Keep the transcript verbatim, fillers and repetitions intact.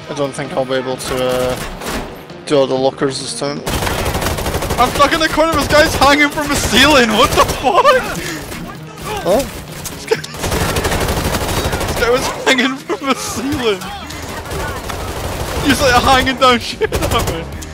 I don't think I'll be able to uh, do all the lockers this time. I'm stuck in the corner, this guy's hanging from the ceiling, what the fuck? Oh? This guy, this guy was hanging from the ceiling. He's like hanging down shit at me.